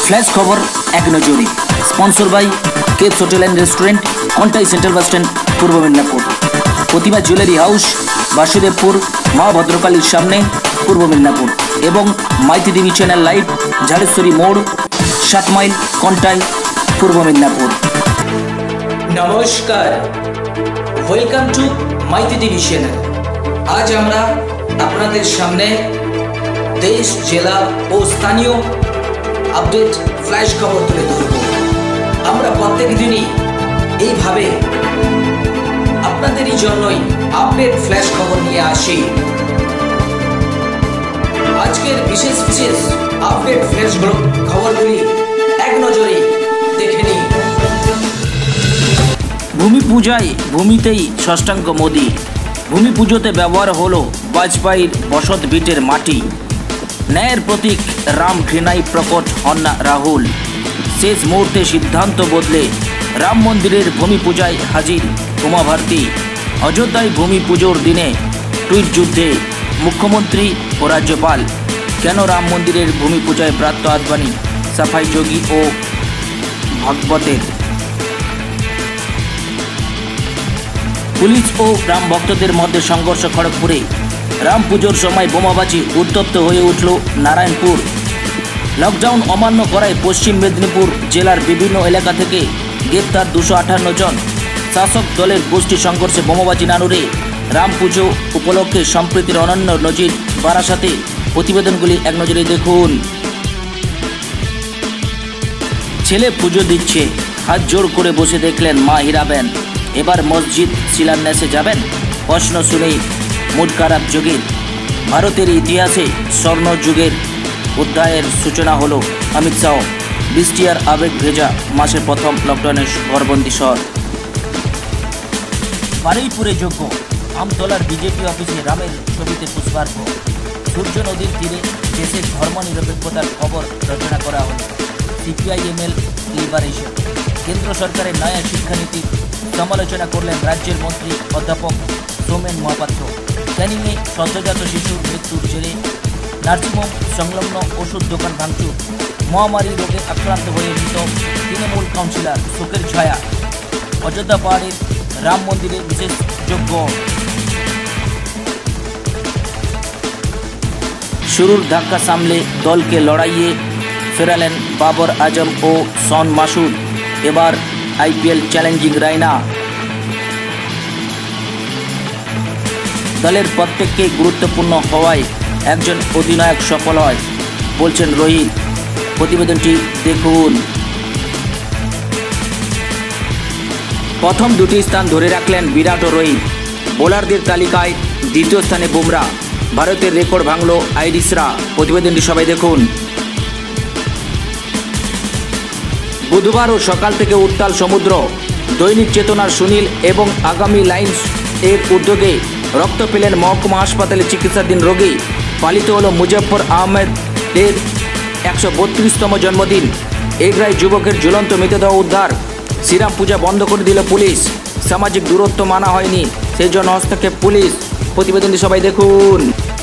Flash খবর এক নজরে sponsor by Capes hotel and restaurant, Contai central bus stand, Purba Medinipur. Pratima jewellery house, Basudevpur, মা ভদ্রকালীর সামনে, পূর্ব মেদিনীপুর। এবং Maity TV channel live, Jhareshwari মোড়, 7 মাইল, কন্টাই, পূর্ব মেদিনীপুর। নমস্কার, welcome to Maity TV channel. আজ আমরা আপনাদের সামনে দেশ, জেলা ও স্থানীয় আপডেট ফ্ল্যাশ খবর তুলে ধরব। আমরা প্রত্যেক দিনই এইভাবে আপনাদেরই জন্যই আপডেট ফ্ল্যাশ খবর নিয়ে আসি। আজকের বিশেষ বিশেষ আপডেট ফ্ল্যাশ খবরগুলি এক নজরে দেখে নিন। ভূমি পূজায় ভূমিতেই ষষ্ঠাঙ্গ মোদী। ভূমি পুজোতে ব্যবহার হলো বাজপেয়ীর বসত ভিটের মাটি। ন্যায়ের প্রতীক রাম ঘৃণায় প্রকট হন না রাহুল। শেষ মুহূর্তে সিদ্ধান্ত বদলে রাম মন্দিরের ভূমি পূজায় হাজির উমা ভারতী। অযোধ্যায় ভূমি পুজোর দিনে টুইট যুদ্ধে মুখ্যমন্ত্রী ও রাজ্যপাল। কেন রাম মন্দিরের ভূমি পূজায় ব্রাত্য আদবানি, সাফাই যোগী ও ভাগবতের। পুলিশ ও রাম ভক্তদের মধ্যে সংঘর্ষ খড়গপুরে। রাম পুজোর সময় বোমাবাজি উত্তপ্ত হয়ে উঠল নারায়ণপুর। লকডাউন অমান্য করায় পশ্চিম মেদিনীপুর জেলার বিভিন্ন এলাকা থেকে গ্রেপ্তার 258 জন। শাসক দলের গোষ্ঠী সংঘর্ষে বোমাবাজি নানুরে। রাম পুজো উপলক্ষে সম্প্রীতির অনন্য নজির বারাসাতে। প্রতিবেদনগুলি এক নজরে দেখুন। ছেলে পুজো দিচ্ছে, হাত জোর করে বসে দেখলেন মা হীরাবেন। এবার মসজিদ শিলান্যাসে যাবেন? প্রশ্ন শুনেই মুড খারাপ যোগীর। ভারতের ইতিহাসে স্বর্ণ যুগের অধ্যায়ের সূচনা হলো অমিত শাহ। বৃষ্টি আর আবেগ ভেজা মাসের প্রথম লকডাউনের ঘরবন্দি শহর। বারুইপুরে যোগ্য আমতলার বিজেপি অফিসে রামের ছবিতে পুষ্পার্ঘ। সূর্য নদীর তীরে দেশের ধর্মনিরপেক্ষতার খবর রচনা করা হলো। CPIML liberation. কেন্দ্র সরকারের নয়া শিক্ষানীতির সমালোচনা করলেন রাজ্যের মন্ত্রী অধ্যাপক সোমেন মহাপাত্র। ক্যানিংয়ে সদ্যজাত শিশুর মৃত্যুর জেরে নার্সিংহোম সংলগ্ন ওষুধ দোকান ভাঙচুর। মহামারী রোগে আক্রান্ত হয়ে মৃত তৃণমূল কাউন্সিলর, শোকের ছায়া। অযোধ্যা পাহাড়ের রাম মন্দিরে বিশেষ যজ্ঞ। শুরুর ধাক্কা সামলে দলকে লড়াইয়ে ফেরালেন বাবর আজম ও শন মাসুদ। এবার আইপিএল চ্যালেঞ্জিং রায়না। দলের প্রত্যেককে গুরুত্বপূর্ণ হওয়ায় একজন অধিনায়ক সফল হয় বলছেন রোহিত। প্রতিবেদনটি দেখুন। প্রথম দুটি স্থান ধরে রাখলেন বিরাট ও রোহিত। বোলারদের তালিকায় দ্বিতীয় স্থানে বুমরা। ভারতের রেকর্ড ভাঙল আইরিশরা। প্রতিবেদনটি সবাই দেখুন। বুধবারও সকাল থেকে উত্তাল সমুদ্র। দৈনিক চেতনার সুনীল এবং আগামী লাইন্স এর উদ্যোগে রক্ত পেলেন মহকুমা হাসপাতালে চিকিৎসাধীন রোগী। পালিত হল মুজফর আহমেদের 132তম জন্মদিন। এগরায় যুবকের ঝুলন্ত মৃতদেহ উদ্ধার। শ্রীরাম পূজা বন্ধ করে দিল পুলিশ। সামাজিক দূরত্ব মানা হয়নি, সেই জন্য হস্তক্ষেপ পুলিশ। প্রতিবেদনটি সবাই দেখুন।